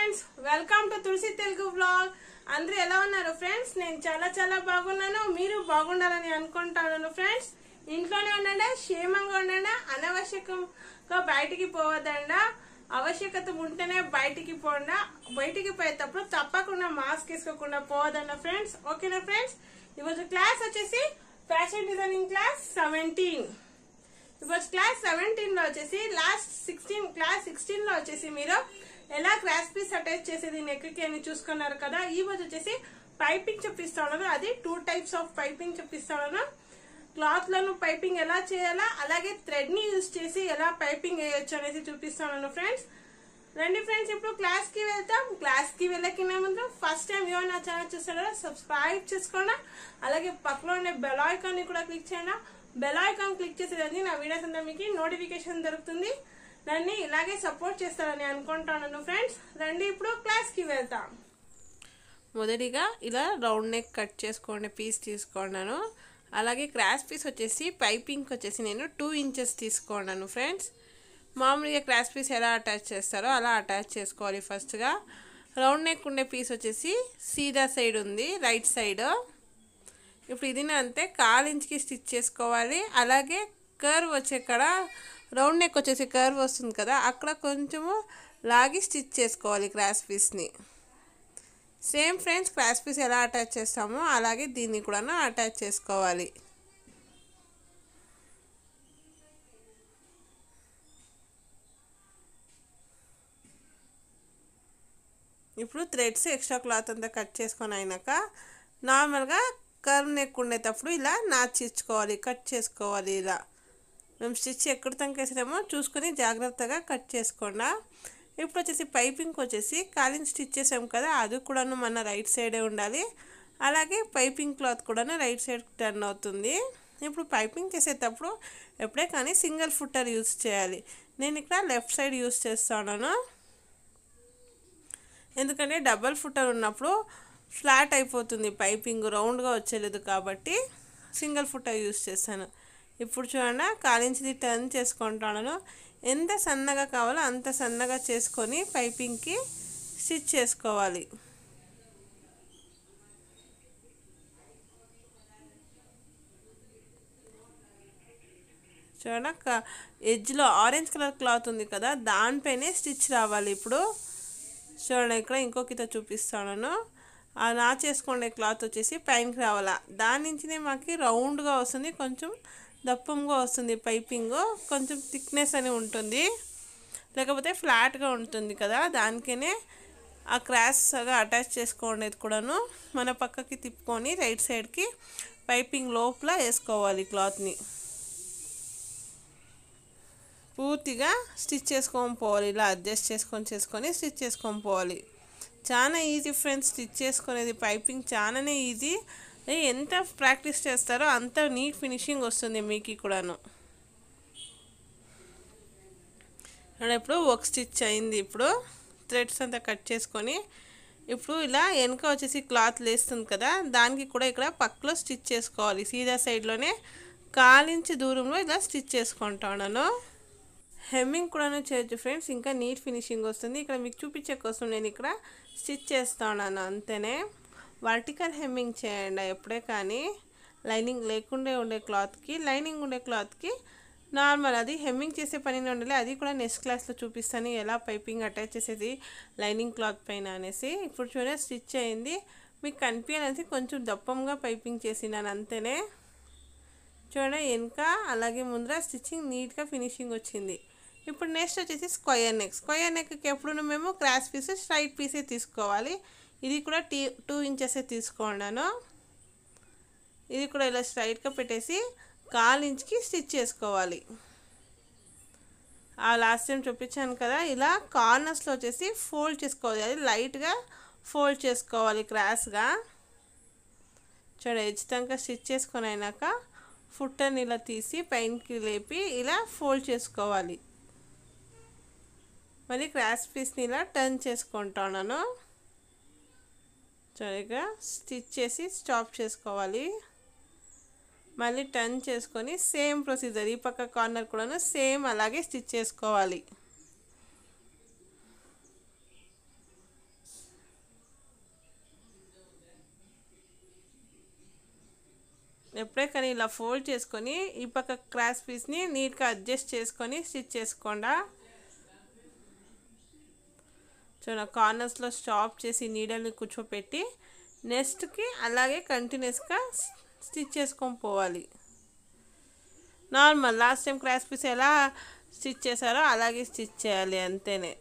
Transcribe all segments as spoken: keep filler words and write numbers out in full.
Friends, welcome to Tulasi Telugu vlog. అందరూ ఎలా ఉన్నారు ఫ్రెండ్స్? నేను చాలా చాలా బాగున్నాను. మీరు బాగుండాలని అనుకుంటాను ఫ్రెండ్స్. ఇంట్లోనే ఉండండి, క్షేమంగా ఉండండి, అనవసరంగా బయటికి పోవద్దండి. ఆవశ్యకత ఉంటేనే బయటికి పోండా. బయటికి పోయేటప్పుడు తప్పకుండా మాస్క్ వేసుకోకుండా పోవద్దండి ఫ్రెండ్స్. ఓకేనా ఫ్రెండ్స్? ఈరోజు క్లాస్ వచ్చేసి ఫ్యాషన్ డిజైనింగ్ క్లాస్ సెవెంటీన్. ఈరోజు క్లాస్ సెవెంటీన్ లో వచ్చేసి లాస్ట్ సిక్స్టీన్ క్లాస్ సిక్స్టీన్ లో వచ్చేసి మీరు ఎలా క్రాస్ పీస్ అటాచ్ చేసేది నెక్ కి అని చూసుకున్నారు కదా. ఈ రోజు వచ్చేసి పైపింగ్ చూపిస్తాను. అది టూ టైప్స్ ఆఫ్ పైపింగ్ చూపిస్తాను. క్లాత్ లను పైపింగ్ ఎలా చేయాలా, అలాగే థ్రెడ్ ని యూజ్ చేసి ఎలా పైపింగ్ వేయొచ్చు అనేది చూపిస్తాను ఫ్రెండ్స్. రండి ఫ్రెండ్స్, ఇప్పుడు క్లాస్ కి వెళ్తాం. క్లాస్ కి వెళ్ళకిన ముందు ఫస్ట్ టైం ఎవరు నా ఛానల్ చూస్తారో సబ్స్క్రైబ్ చేసుకోండి. అలాగే పక్కలో ఉండే బెల్ ఐకాన్ ని కూడా క్లిక్ చేయండి. బెల్ ఐకాన్ క్లిక్ చేసేదండి నా వీడియోస్ అంతా మీకు నోటిఫికేషన్ దొరుకుతుంది. నన్ను ఇలాగే సపోర్ట్ చేస్తారని అనుకుంటాను ఫ్రెండ్స్. రండి ఇప్పుడు క్లాస్ కి వెళ్తాం. మొదటిగా ఇలా రౌండ్ నెక్ కట్ చేసుకోండి, పీస్ తీసుకున్నాను. అలాగే క్రాస్ పీస్ వచ్చేసి పైపింగ్ వచ్చేసి నేను టూ ఇంచెస్ తీసుకున్నాను ఫ్రెండ్స్. మామూలుగా క్రాస్ పీస్ ఎలా అటాచ్ చేస్తారో అలా అటాచ్ చేసుకోవాలి. ఫస్ట్గా రౌండ్ నెక్ ఉండే పీస్ వచ్చేసి సీదా సైడ్ ఉంది, రైట్ సైడ్. ఇప్పుడు ఇది అంతే కాల్ ఇంచ్కి స్టిచ్ చేసుకోవాలి. అలాగే కర్వ్ వచ్చే కాడ రౌండ్ నెక్ వచ్చేసి కర్వ్ వస్తుంది కదా, అక్కడ కొంచెము లాగి స్టిచ్ చేసుకోవాలి క్రాస్ పీస్ని. సేమ్ ఫ్రెండ్స్, క్రాస్ పీస్ ఎలా అటాచ్ చేస్తామో అలాగే దీన్ని కూడా అటాచ్ చేసుకోవాలి. ఇప్పుడు థ్రెడ్స్ ఎక్స్ట్రా క్లాత్ అంతా కట్ చేసుకొని అయినాక నార్మల్గా కర్వ్ నెక్ ఉండేటప్పుడు ఇలా నాచిచ్చుకోవాలి, కట్ చేసుకోవాలి. ఇలా మేము స్టిచ్ ఎక్కడ తంకేసామో చూసుకొని జాగ్రత్తగా కట్ చేసుకోండి. ఇప్పుడు వచ్చేసి పైపింగ్ వచ్చేసి కాలింగ్ స్టిచ్ చేసాం కదా, అది కూడాను మన రైట్ సైడే ఉండాలి. అలాగే పైపింగ్ క్లాత్ కూడా రైట్ సైడ్ టర్న్ అవుతుంది. ఇప్పుడు పైపింగ్ చేసేటప్పుడు ఎప్పుడే కానీ సింగిల్ ఫుట్టర్ యూజ్ చేయాలి. నేను ఇక్కడ లెఫ్ట్ సైడ్ యూజ్ చేస్తాను, ఎందుకంటే డబల్ ఫుట్టర్ ఉన్నప్పుడు ఫ్లాట్ అయిపోతుంది, పైపింగ్ రౌండ్గా వచ్చేలేదు కాబట్టి సింగిల్ ఫుట్టర్ యూజ్ చేస్తాను. ఇప్పుడు చూడండి, కాలించిది టర్న్ చేసుకుంటాను. ఎంత సన్నగా కావాలో అంత సన్నగా చేసుకొని పైపింగ్కి స్టిచ్ చేసుకోవాలి. చూడండి, ఎడ్జ్లో ఆరెంజ్ కలర్ క్లాత్ ఉంది కదా, దానిపైనే స్టిచ్ రావాలి. ఇప్పుడు చూడండి, ఇక్కడ ఇంకొకతో చూపిస్తాను. ఆ నా చేసుకునే క్లాత్ వచ్చేసి పైనకి రావాలా, దాని నుంచినే మాకు రౌండ్గా వస్తుంది, కొంచెం దప్పంగా వస్తుంది. పైపింగ్ కొంచెం థిక్నెస్ అని ఉంటుంది, లేకపోతే ఫ్లాట్గా ఉంటుంది కదా, దానికనే ఆ క్రాస్గా అటాచ్ చేసుకునేది కూడాను మన పక్కకి తిప్పుకొని రైట్ సైడ్కి పైపింగ్ లోపల వేసుకోవాలి. క్లాత్ని పూర్తిగా స్టిచ్ చేసుకొని పోవాలి. ఇలా అడ్జస్ట్ చేసుకొని చేసుకొని స్టిచ్ చేసుకొని పోవాలి. చాలా ఈజీ ఫ్రెండ్స్, స్టిచ్ చేసుకునేది పైపింగ్ చాలానే ఈజీ. ఎంత ప్రాక్టీస్ చేస్తారో అంత నీట్ ఫినిషింగ్ వస్తుంది మీకు కూడాను. ఇప్పుడు ఒక స్టిచ్ అయింది. ఇప్పుడు థ్రెడ్స్ అంతా కట్ చేసుకొని ఇప్పుడు ఇలా వెనక వచ్చేసి క్లాత్ లేస్తుంది కదా, దానికి కూడా ఇక్కడ పక్కలో స్టిచ్ చేసుకోవాలి. సీదా సైడ్లోనే కాలించి దూరంలో ఇలా స్టిచ్ చేసుకుంటాను. హెమ్మింగ్ కూడా చేయొచ్చు ఫ్రెండ్స్, ఇంకా నీట్ ఫినిషింగ్ వస్తుంది. ఇక్కడ మీకు చూపించే కోసం నేను ఇక్కడ స్టిచ్ చేస్తున్నాను అంతేనే. వర్టికల్ హెమ్మింగ్ చేయండి ఎప్పుడే కానీ. లైనింగ్ లేకుండా ఉండే క్లాత్కి, లైనింగ్ ఉండే క్లాత్కి నార్మల్ అది హెమ్మింగ్ చేసే పనిలో ఉండాలి. అది కూడా నెక్స్ట్ క్లాస్లో చూపిస్తాను ఎలా పైపింగ్ అటాచ్ చేసేది లైనింగ్ క్లాత్ పైన అనేసి. ఇప్పుడు చూడండి, స్టిచ్ అయింది. మీకు కనిపించాలనేసి కొంచెం దప్పంగా పైపింగ్ చేసినాను అంతేనే. చూడండి, వెనక అలాగే ముందర స్టిచ్చింగ్ నీట్గా ఫినిషింగ్ వచ్చింది. ఇప్పుడు నెక్స్ట్ వచ్చేసి స్క్వయర్ నెక్. స్క్వయర్ నెక్కి ఎప్పుడు మేము క్రాస్ పీస్ స్ట్రైట్ పీసే తీసుకోవాలి. ఇది కూడా టీ టూ ఇంచెసే తీసుకున్నాను. ఇది కూడా ఇలా స్ట్రైట్గా పెట్టేసి కాల్ ఇంచ్కి స్టిచ్ చేసుకోవాలి. ఆ లాస్ట్ టైం చూపించాను కదా, ఇలా కార్నర్స్లో వచ్చేసి ఫోల్డ్ చేసుకోవాలి. అది లైట్గా ఫోల్డ్ చేసుకోవాలి క్రాస్గా. చూడండి, ఎడ్జ్ దాకా స్టిచ్ చేసుకొని అయినాక ఫుట్టర్ని ఇలా తీసి పైనకి లేపి ఇలా ఫోల్డ్ చేసుకోవాలి. మళ్ళీ క్రాస్ పీస్ని ఇలా టర్న్ చేసుకుంటున్నాను. సరిగ్గా స్టిచ్ చేసి స్టాప్ చేసుకోవాలి. మళ్ళీ టర్న్ చేసుకొని సేమ్ ప్రొసీజర్ ఈ పక్క కార్నర్ కూడా సేమ్ అలాగే స్టిచ్ చేసుకోవాలి. ఎప్పుడే కానీ ఇలా ఫోల్డ్ చేసుకొని ఈ పక్క క్రాస్ పీస్ని నీట్గా అడ్జస్ట్ చేసుకొని స్టిచ్ చేసుకోండా. చూడ కార్నర్స్లో స్టాప్ చేసి నీడల్ని కూర్చోపెట్టి నెక్స్ట్కి అలాగే కంటిన్యూస్గా స్టిచ్ చేసుకొని పోవాలి. Normal last time cross piece ఎలా స్టిచ్ చేశారో అలాగే స్టిచ్ చేయాలి, అంతేనే.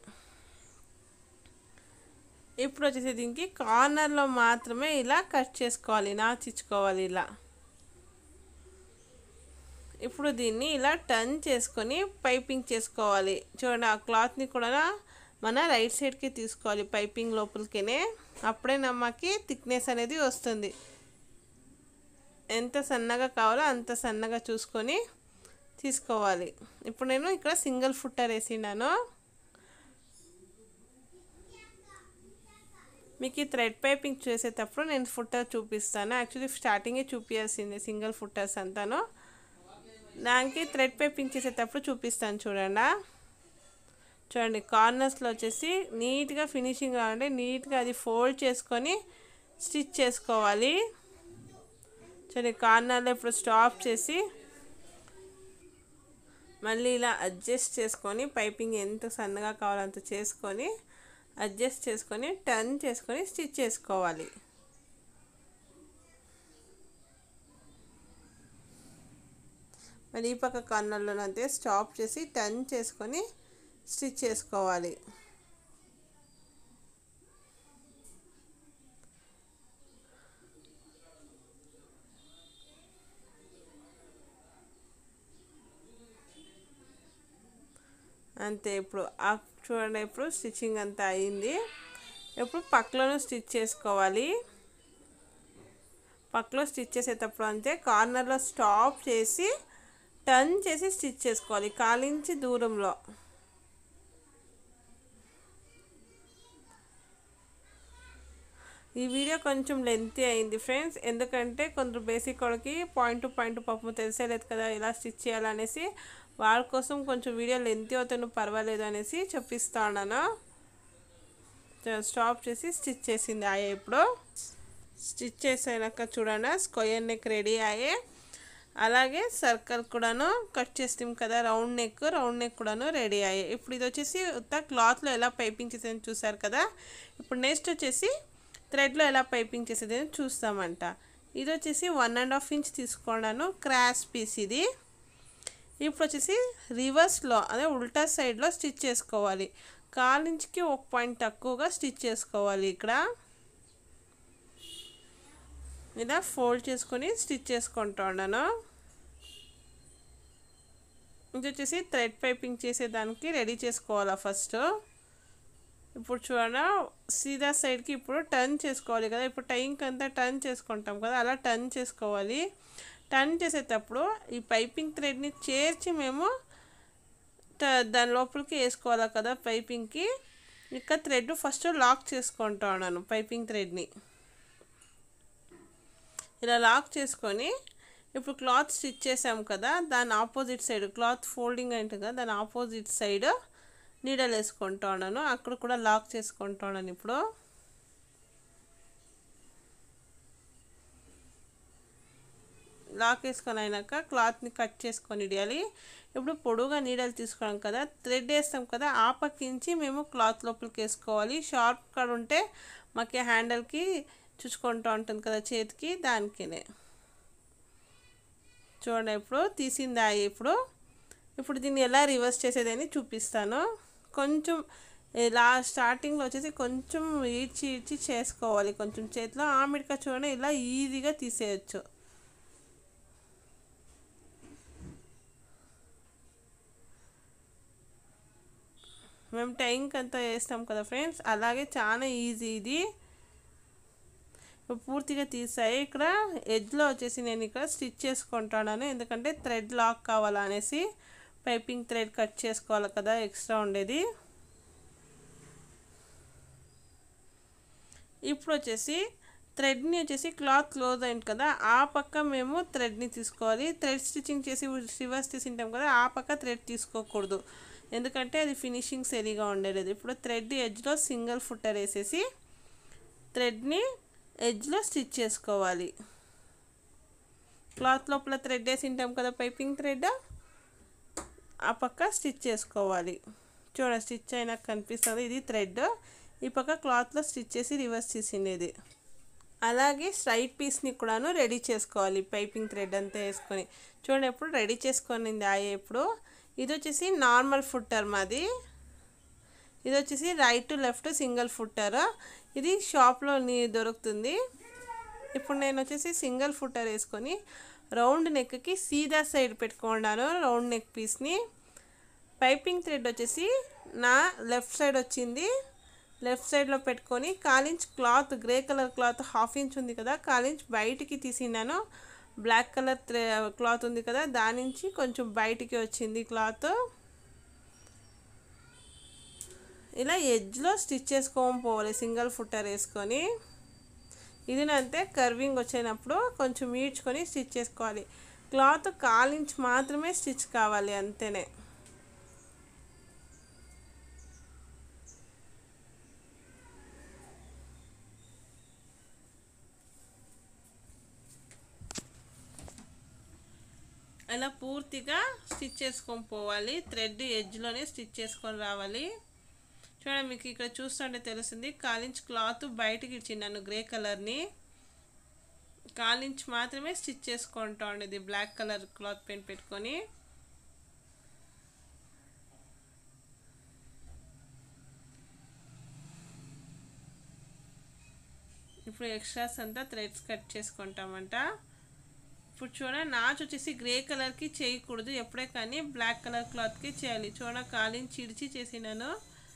ఇప్పుడు వచ్చేసి దీనికి కార్నర్లో మాత్రమే ఇలా కట్ చేసుకోవాలి, నాచిచ్చుకోవాలి ఇలా. ఇప్పుడు దీన్ని ఇలా టర్న్ చేసుకొని పైపింగ్ చేసుకోవాలి. చూడండి, ఆ క్లాత్ని కూడా మన రైట్ సైడ్కి తీసుకోవాలి పైపింగ్ లోపలికినే. అప్పుడే నమ్మకి థిక్నెస్ అనేది వస్తుంది. ఎంత సన్నగా కావాలో అంత సన్నగా చూసుకొని తీసుకోవాలి. ఇప్పుడు నేను ఇక్కడ సింగిల్ ఫుట్టర్ వేసినాను. మీకు ఈ థ్రెడ్ పైపింగ్ చేసేటప్పుడు నేను ఫుట్టర్ చూపిస్తాను. యాక్చువల్లీ స్టార్టింగే చూపించాల్సిందే సింగిల్ ఫుట్టర్స్ అంతాను. దానికి థ్రెడ్ పైపింగ్ చేసేటప్పుడు చూపిస్తాను చూడండి. చూడండి, కార్నర్స్లో వచ్చేసి నీట్గా ఫినిషింగ్ కావాలంటే నీట్గా అది ఫోల్డ్ చేసుకొని స్టిచ్ చేసుకోవాలి. చూడండి, కార్నర్లో ఇప్పుడు స్టాప్ చేసి మళ్ళీ ఇలా అడ్జస్ట్ చేసుకొని పైపింగ్ ఎంత సన్నగా కావాలో అంత చేసుకొని అడ్జస్ట్ చేసుకొని టర్న్ చేసుకొని స్టిచ్ చేసుకోవాలి. మరి ఈ పక్క కార్నర్లో అంతే స్టాప్ చేసి టర్న్ చేసుకొని స్టిచ్ చేసుకోవాలి. అంతే. ఇప్పుడు చూడండి, ఇప్పుడు స్టిచ్చింగ్ అంతా అయింది. ఇప్పుడు పక్కలోనూ స్టిచ్ చేసుకోవాలి. పక్కలో స్టిచ్ చేసేటప్పుడు అంతే కార్నర్లో స్టాప్ చేసి టర్న్ చేసి స్టిచ్ చేసుకోవాలి కాలించి దూరంలో. ఈ వీడియో కొంచెం లెంతీ అయింది ఫ్రెండ్స్, ఎందుకంటే కొందరు బేసిక్ వాళ్ళకి పాయింట్ టు పాయింట్ పాపం తెలిసేలేదు కదా ఇలా స్టిచ్ చేయాలనేసి. వాళ్ళ కోసం కొంచెం వీడియో లెంతీ అవుతాను పర్వాలేదు అనేసి చెప్పిస్తా ఉన్నాను. స్టాప్ చేసి స్టిచ్ చేసింది ఆయే. ఇప్పుడు స్టిచ్ చేసాక చూడండి, స్క్వేర్ నెక్ రెడీ అయ్యే. అలాగే సర్కిల్ కూడాను కట్ చేస్తాం కదా, రౌండ్ నెక్ రౌండ్ నెక్ కూడాను రెడీ అయ్యాయి. ఇప్పుడు ఇది వచ్చేసి ఉత్త క్లాత్లో ఎలా పైపింగ్ చేసేది చూసారు కదా. ఇప్పుడు నెక్స్ట్ వచ్చేసి థ్రెడ్లో ఎలా పైపింగ్ చేసేది అని చూస్తామంట. ఇది వచ్చేసి వన్ అండ్ హాఫ్ ఇంచ్ తీసుకున్నాను క్రాస్ పీస్ ఇది. ఇప్పుడు వచ్చేసి రివర్స్లో అదే ఉల్టా సైడ్లో స్టిచ్ చేసుకోవాలి. కాల్ ఇంచ్కి ఒక పాయింట్ తక్కువగా స్టిచ్ చేసుకోవాలి. ఇక్కడ ఇలా ఫోల్డ్ చేసుకొని స్టిచ్ చేసుకుంటా ఉన్నాను. ఇది వచ్చేసి థ్రెడ్ పైపింగ్ చేసేదానికి రెడీ చేసుకోవాలా ఫస్ట్. ఇప్పుడు చూడండి, సీదా సైడ్కి ఇప్పుడు టర్న్ చేసుకోవాలి కదా. ఇప్పుడు టైంకి అంతా టర్న్ చేసుకుంటాం కదా, అలా టర్న్ చేసుకోవాలి. టర్న్ చేసేటప్పుడు ఈ పైపింగ్ థ్రెడ్ని చేర్చి మేము దాని లోపలికి వేసుకోవాలి కదా పైపింగ్కి. ఇక్కడ థ్రెడ్ ఫస్ట్ లాక్ చేసుకుంటా ఉన్నాను పైపింగ్ థ్రెడ్ని. ఇలా లాక్ చేసుకొని ఇప్పుడు క్లాత్ స్టిచ్ చేసాం కదా, దాని ఆపోజిట్ సైడ్ క్లాత్ ఫోల్డింగ్ అయింది కదా, దాని ఆపోజిట్ సైడ్ నీడలు వేసుకుంటా ఉన్నాను. అక్కడ కూడా లాక్ చేసుకుంటా ఉన్నాను. ఇప్పుడు లాక్ వేసుకొని అయినాక క్లాత్ని కట్ చేసుకొని ఇడియాలి. ఇప్పుడు పొడుగా నీడలు తీసుకోవడం కదా, థ్రెడ్ వేస్తాం కదా, ఆ పక్కించి మేము క్లాత్ లోపలికి వేసుకోవాలి. షార్ప్ కట్ ఉంటే మాకు హ్యాండిల్కి చూసుకుంటూ ఉంటుంది కదా చేతికి, దానికినే. చూడండి, ఇప్పుడు తీసిందా. ఇప్పుడు ఇప్పుడు దీన్ని ఎలా రివర్స్ చేసేదని చూపిస్తాను. కొంచెం ఇలా స్టార్టింగ్లో వచ్చేసి కొంచెం ఈడ్చి ఈడ్చి చేసుకోవాలి కొంచెం చేతిలో. ఆమిడిగా చూడండి ఇలా ఈజీగా తీసేయచ్చు. మేము టైంకి అంతా వేస్తాం కదా ఫ్రెండ్స్, అలాగే చాలా ఈజీ ఇది. పూర్తిగా తీసాయి. ఇక్కడ ఎడ్జ్లో వచ్చేసి నేను ఇక్కడ స్టిచ్ చేసుకుంటాను, ఎందుకంటే థ్రెడ్ లాక్ కావాలనేసి. పైపింగ్ థ్రెడ్ కట్ చేసుకోవాలి కదా ఎక్స్ట్రా ఉండేది. ఇప్పుడు వచ్చేసి థ్రెడ్ని వచ్చేసి క్లాత్ క్లోజ్ అయింది కదా, ఆ పక్క మేము థ్రెడ్ని తీసుకోవాలి. థ్రెడ్ స్టిచ్చింగ్ చేసి రివర్స్ తీసింటాం కదా, ఆ పక్క థ్రెడ్ తీసుకోకూడదు, ఎందుకంటే అది ఫినిషింగ్ సరిగా ఉండలేదు. ఇప్పుడు థ్రెడ్ ఎడ్జ్లో సింగిల్ ఫుట్టర్ వేసేసి థ్రెడ్ని ఎడ్జ్లో స్టిచ్ చేసుకోవాలి. క్లాత్ లోపల థ్రెడ్ వేసి ఉంటాం కదా, పైపింగ్ థ్రెడ్, ఆ పక్క స్టిచ్ చేసుకోవాలి. చూడ స్టిచ్ అయినా కనిపిస్తుంది, ఇది థ్రెడ్. ఈ పక్క క్లాత్లో స్టిచ్ చేసి రివర్స్ చేసిండేది. అలాగే స్ట్రైట్ పీస్ని కూడాను రెడీ చేసుకోవాలి, పైపింగ్ థ్రెడ్ అంతా వేసుకొని. చూడండి ఎప్పుడు రెడీ చేసుకొనింది ఆయే. ఇప్పుడు ఇది వచ్చేసి నార్మల్ ఫుట్టర్ మాది, ఇది వచ్చేసి right to left single footer. ఇది షాప్లో దొరుకుతుంది. ఇప్పుడు నేను వచ్చేసి సింగిల్ ఫుట్టర్ వేసుకొని రౌండ్ నెక్కి సీదా సైడ్ పెట్టుకున్నాను రౌండ్ నెక్ పీస్ని. పైపింగ్ థ్రెడ్ వచ్చేసి నా లెఫ్ట్ సైడ్ వచ్చింది, లెఫ్ట్ సైడ్లో పెట్టుకొని కాలించ్ cloth, grey colour cloth half inch ఉంది కదా, కాలించ్ బయటికి తీసినాను. బ్లాక్ కలర్ థ్రె క్లాత్ ఉంది కదా, దాని నుంచి కొంచెం బయటికి వచ్చింది క్లాత్. ఇలా ఎడ్జ్లో స్టిచ్ చేసుకోని పోవాలి సింగిల్ ఫుట్టర్ వేసుకొని. ఇది అంతే, కర్వింగ్ వచ్చినప్పుడు కొంచెం ఈడ్చుకొని స్టిచ్ చేసుకోవాలి. క్లాత్ కాలించ్ మాత్రమే స్టిచ్ కావాలి, అంతేనే. అలా పూర్తిగా స్టిచ్ చేసుకొని పోవాలి. థ్రెడ్ ఎడ్జ్లోనే స్టిచ్ చేసుకొని రావాలి. చూడండి మీకు ఇక్కడ చూస్తుంటే తెలుస్తుంది, కాలించ్ క్లాత్ బయటకి ఇచ్చిన్నాను గ్రే కలర్ని. కాలించ్ మాత్రమే స్టిచ్ చేసుకుంటా ఉండేది బ్లాక్ కలర్ క్లాత్ పెయింట్ పెట్టుకొని. ఇప్పుడు ఎక్స్ట్రాస్ అంతా థ్రెడ్స్ కట్ చేసుకుంటామంట. ఇప్పుడు చూడండి నాచ్ వచ్చేసి గ్రే కలర్కి చేయకూడదు ఎప్పుడే కానీ, బ్లాక్ కలర్ క్లాత్కి చేయాలి. చూడ కాలించి చిడిచి చేసినాను,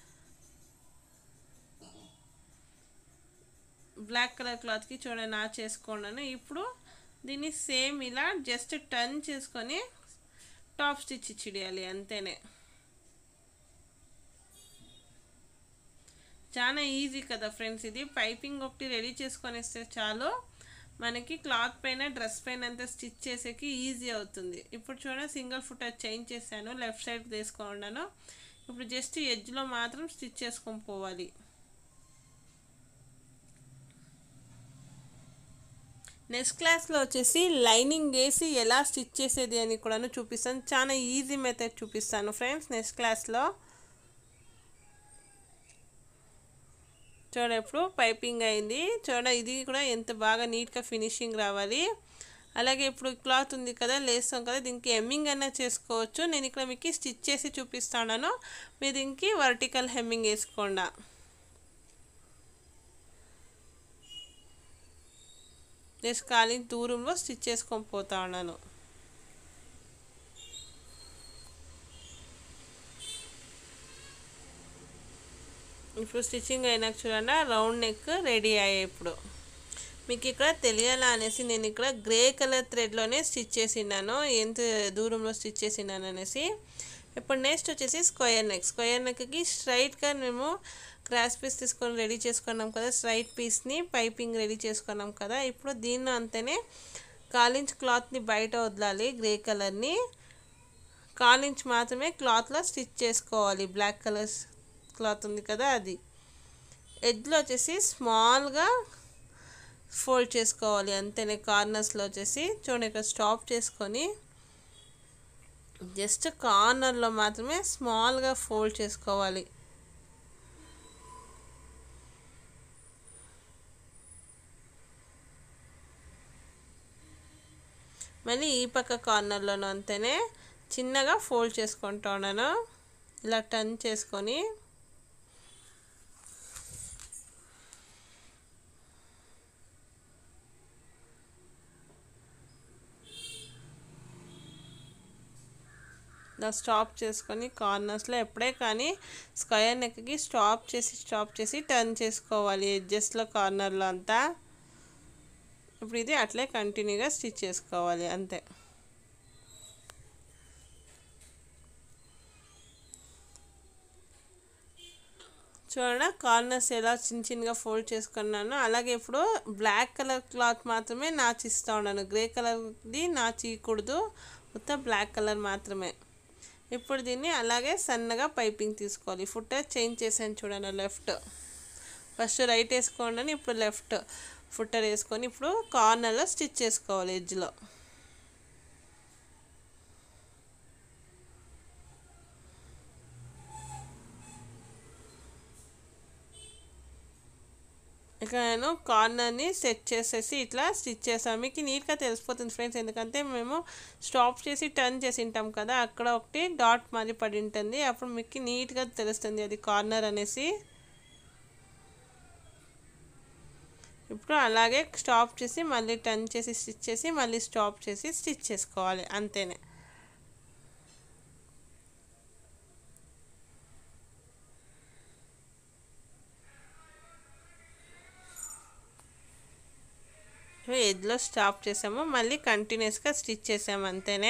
బ్లాక్ కలర్ క్లాత్కి చూడండి నా చేసుకున్నాను. ఇప్పుడు దీన్ని సేమ్ ఇలా జస్ట్ టర్న్ చేసుకొని టాప్ స్టిచ్ ఇచ్చిడేయాలి, అంతేనే. చాలా ఈజీ కదా ఫ్రెండ్స్. ఇది పైపింగ్ ఒకటి రెడీ చేసుకొని వస్తే చాలు, మనకి క్లాత్ పైన డ్రెస్ పైన అంతా స్టిచ్ చేసేకి ఈజీ అవుతుంది. ఇప్పుడు చూడండి సింగిల్ ఫుట్టర్ చేంజ్ చేశాను, లెఫ్ట్ సైడ్ తీసుకున్నాను. ఇప్పుడు జస్ట్ ఎడ్జ్లో మాత్రం స్టిచ్ చేసుకొని పోవాలి. నెక్స్ట్ క్లాస్లో వచ్చేసి లైనింగ్ వేసి ఎలా స్టిచ్ చేసేది అని కూడా చూపిస్తాను. చాలా ఈజీ మెథడ్ చూపిస్తాను ఫ్రెండ్స్ నెక్స్ట్ క్లాస్లో. చూడ ఇప్పుడు పైపింగ్ అయింది, చూడ ఇది కూడా ఎంత బాగా నీట్గా ఫినిషింగ్ రావాలి. అలాగే ఇప్పుడు క్లాత్ ఉంది కదా, లేస్తాం కదా, దీనికి హెమ్మింగ్ అయినా చేసుకోవచ్చు. నేను ఇక్కడ మీకు స్టిచ్ చేసి చూపిస్తాను, మీరు దీనికి వర్టికల్ హెమ్మింగ్ వేసుకోండి. జస్ట్ ఖాళీ దూరంలో స్టిచ్ చేసుకొని పోతా ఉన్నాను. ఇప్పుడు స్టిచ్చింగ్ అయినాక చూడండి రౌండ్ నెక్ రెడీ అయ్యాయి. ఇప్పుడు మీకు ఇక్కడ తెలియాలా అనేసి నేను ఇక్కడ గ్రే కలర్ థ్రెడ్లోనే స్టిచ్ చేసినాను, ఎంత దూరంలో స్టిచ్ చేసినాను అనేసి. ఇప్పుడు నెక్స్ట్ వచ్చేసి స్క్వేర్ నెక్. స్క్వేర్ నెక్కి స్ట్రైట్గా మేము క్రాస్ పీస్ తీసుకొని రెడీ చేసుకున్నాం కదా, స్ట్రైట్ పీస్ని పైపింగ్ రెడీ చేసుకున్నాం కదా. ఇప్పుడు దీన్ని అంతనే కాలించ్ క్లాత్ని బయట వదలాలి, గ్రే కలర్ని కాలించ్ మాత్రమే క్లాత్లో స్టిచ్ చేసుకోవాలి. బ్లాక్ కలర్ క్లాత్ ఉంది కదా అది. ఎడ్జ్లో వచ్చేసి స్మాల్గా ఫోల్డ్ చేసుకోవాలి, అంతేనే. కార్నర్స్లో వచ్చేసి చూడండి ఇక్కడ స్టాప్ చేసుకొని జస్ట్ కార్నర్లో మాత్రమే స్మాల్గా ఫోల్డ్ చేసుకోవాలి. మళ్ళీ ఈ పక్క కార్నర్లోనూ అంతేనే చిన్నగా ఫోల్డ్ చేసుకుంటా ఉన్నాను, ఇలా టర్న్ చేసుకొని. ఇలా స్టాప్ చేసుకొని కార్నర్స్లో ఎప్పుడే కానీ స్క్వేర్ నెక్కి స్టాప్ చేసి స్టాప్ చేసి టర్న్ చేసుకోవాలి ఎడ్జెస్లో కార్నర్లో అంతా. ఇప్పుడు ఇది అట్లే కంటిన్యూగా స్టిచ్ చేసుకోవాలి, అంతే. చూడండి కార్నర్స్ ఎలా చిన్న చిన్నగా ఫోల్డ్ చేసుకున్నాను. అలాగే ఇప్పుడు బ్లాక్ కలర్ క్లాత్ మాత్రమే నాచిస్తూ ఉన్నాను, గ్రే కలర్ది నాచీయకూడదు, మొత్తం బ్లాక్ కలర్ మాత్రమే. ఇప్పుడు దీన్ని అలాగే సన్నగా పైపింగ్ తీసుకోవాలి. ఫుట్టర్ చేంజ్ చేశాను చూడండి, లెఫ్ట్ ఫస్ట్ రైట్ వేసుకోండి, ఇప్పుడు లెఫ్ట్ ఫుట్టర్ వేసుకొని ఇప్పుడు కార్నర్లో స్టిచ్ చేసుకోవాలి ఎడ్జ్లో. ఇక నేను కార్నర్ని సెట్ చేసేసి ఇట్లా స్టిచ్ చేసాను. మీకు నీట్గా తెలిసిపోతుంది ఫ్రెండ్స్, ఎందుకంటే మేము స్టాప్ చేసి టర్న్ చేసి ఉంటాం కదా, అక్కడ ఒకటి డాట్ మరి పడి ఉంటుంది. అప్పుడు మీకు నీట్గా తెలుస్తుంది అది కార్నర్ అనేసి. ఇప్పుడు అలాగే స్టాప్ చేసి మళ్ళీ టర్న్ చేసి స్టిచ్ చేసి మళ్ళీ స్టాప్ చేసి స్టిచ్ చేసుకోవాలి, అంతేనే. ఎడ్లో స్టాప్ చేసాము, మళ్ళీ కంటిన్యూస్గా స్టిచ్ చేసాము, అంతేనే.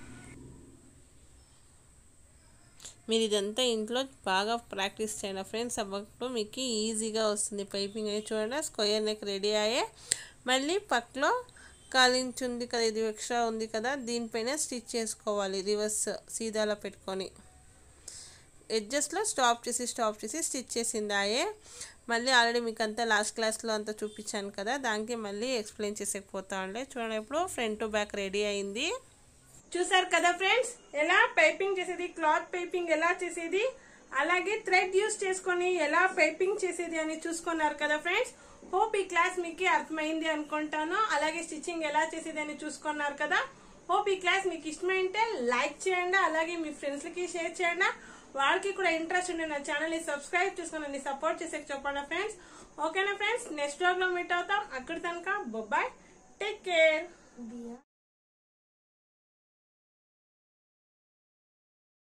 మీరు ఇదంతా ఇంట్లో బాగా ప్రాక్టీస్ చేయండి ఫ్రెండ్స్, అప్పుడు మీకు ఈజీగా వస్తుంది పైపింగ్ అనేది. చూడండి, స్క్వేర్ నెక్ రెడీ అయ్యే. మళ్ళీ పక్కలో కాలించి ఉంది కదా, ఇది ఎక్స్ట్రా ఉంది కదా, దీనిపైన స్టిచ్ చేసుకోవాలి రివర్స్ సీదాలో పెట్టుకొని. ఎడ్జస్ట్లో స్టాప్ చేసి స్టాప్ చేసి స్టిచ్ చేసింది ఆయే. మళ్ళీ ఆల్రెడీ మీకు అంతా లాస్ట్ క్లాస్లో అంతా చూపించాను కదా, దానికి మళ్ళీ ఎక్స్ప్లెయిన్ చేసేకపోతా ఉండే. చూడండి, ఇప్పుడు ఫ్రంట్ టు బ్యాక్ రెడీ అయింది. చూసారు కదా ఫ్రెండ్స్, ఎలా పైపింగ్ చేసేది, క్లాత్ పైపింగ్ ఎలా చేసేది, అలాగే థ్రెడ్ యూస్ చేసుకొని ఎలా పైపింగ్ చేసేది అని చూసుకున్నారు కదా ఫ్రెండ్స్. హోప్ ఈ క్లాస్ మీకు అర్థమైంది అనుకుంటాను. అలాగే స్టిచ్చింగ్ ఎలా చేసేది అని చూసుకున్నారు కదా. హోప్ ఈ క్లాస్ మీకు ఇష్టమైంటే లైక్ చేయండి, అలాగే మీ ఫ్రెండ్స్కి షేర్ చేయండి. వాళ్ళకి కూడా ఇంట్రెస్ట్ ఉండే నా ఛానల్ ని సబ్స్క్రైబ్ చేసుకుని నన్ను సపోర్ట్ చేసే చెప్పండి ఫ్రెండ్స్. ఓకేనా ఫ్రెండ్స్, నెక్స్ట్ వ్లాగ్ లో మీట్ అవుతాం. అక్కడ తనక బాయ్, టేక్ కేర్.